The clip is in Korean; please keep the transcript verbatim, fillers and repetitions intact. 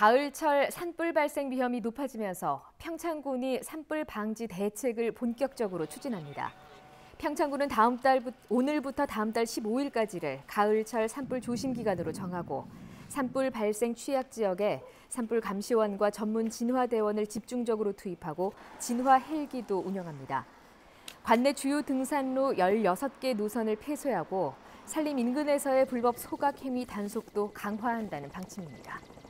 가을철 산불 발생 위험이 높아지면서 평창군이 산불 방지 대책을 본격적으로 추진합니다. 평창군은 다음 달 오늘부터 다음 달 십오일까지를 가을철 산불 조심 기간으로 정하고 산불 발생 취약 지역에 산불 감시원과 전문 진화대원을 집중적으로 투입하고 진화 헬기도 운영합니다. 관내 주요 등산로 열여섯 개 노선을 폐쇄하고 산림 인근에서의 불법 소각 행위 단속도 강화한다는 방침입니다.